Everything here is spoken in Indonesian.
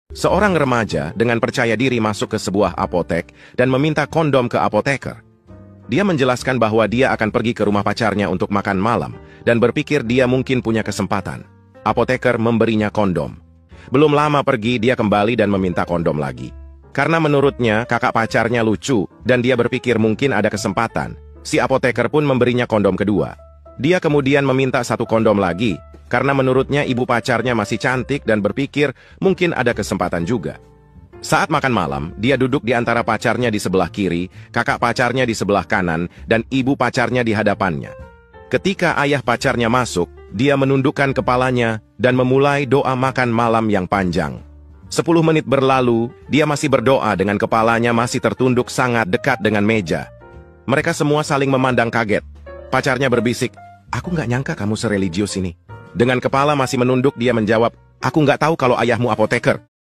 Seorang remaja dengan percaya diri masuk ke sebuah apotek dan meminta kondom ke apoteker. Dia menjelaskan bahwa dia akan pergi ke rumah pacarnya untuk makan malam dan berpikir dia mungkin punya kesempatan. Apoteker memberinya kondom. Belum lama pergi, dia kembali dan meminta kondom lagi. Karena menurutnya kakak pacarnya lucu dan dia berpikir mungkin ada kesempatan, si apoteker pun memberinya kondom kedua. Dia kemudian meminta satu kondom lagi, karena menurutnya ibu pacarnya masih cantik dan berpikir mungkin ada kesempatan juga. Saat makan malam, dia duduk di antara pacarnya di sebelah kiri, kakak pacarnya di sebelah kanan, dan ibu pacarnya di hadapannya. Ketika ayah pacarnya masuk, dia menundukkan kepalanya dan memulai doa makan malam yang panjang. 10 menit berlalu, dia masih berdoa dengan kepalanya masih tertunduk sangat dekat dengan meja. Mereka semua saling memandang kaget. Pacarnya berbisik, "Aku nggak nyangka kamu sereligius ini." Dengan kepala masih menunduk, dia menjawab, "Aku nggak tahu kalau ayahmu apoteker."